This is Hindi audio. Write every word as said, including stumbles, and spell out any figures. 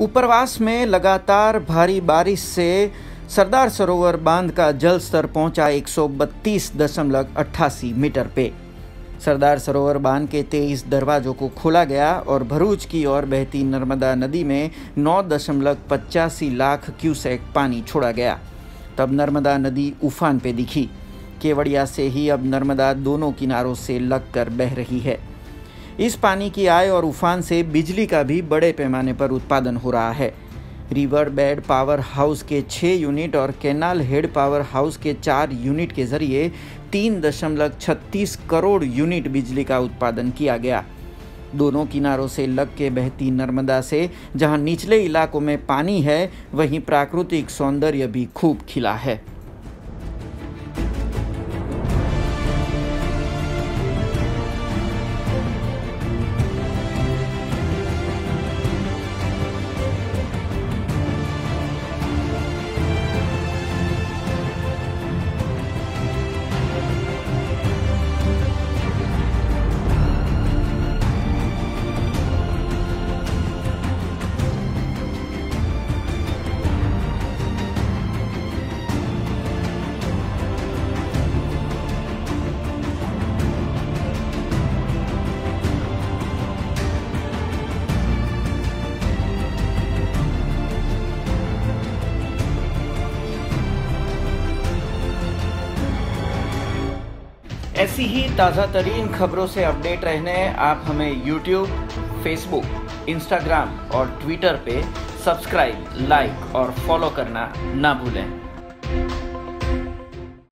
उपरवास में लगातार भारी बारिश से सरदार सरोवर बांध का जल स्तर पहुंचा एक सौ बत्तीस दशमलव अट्ठासी मीटर पे। सरदार सरोवर बांध के तेईस दरवाजों को खोला गया और भरूच की ओर बहती नर्मदा नदी में नौ दशमलव पचासी लाख क्यूसेक पानी छोड़ा गया। तब नर्मदा नदी उफान पे दिखी। केवड़िया से ही अब नर्मदा दोनों किनारों से लगकर बह रही है। इस पानी की आय और उफान से बिजली का भी बड़े पैमाने पर उत्पादन हो रहा है। रिवर बेड पावर हाउस के छः यूनिट और कैनाल हेड पावर हाउस के चार यूनिट के जरिए तीन दशमलव छत्तीस करोड़ यूनिट बिजली का उत्पादन किया गया। दोनों किनारों से लग के बहती नर्मदा से जहां निचले इलाकों में पानी है, वहीं प्राकृतिक सौंदर्य भी खूब खिला है। ऐसी ही ताज़ा तरीन खबरों से अपडेट रहने आप हमें यूट्यूब, फेसबुक, इंस्टाग्राम और ट्विटर पे सब्सक्राइब, लाइक और फॉलो करना ना भूलें।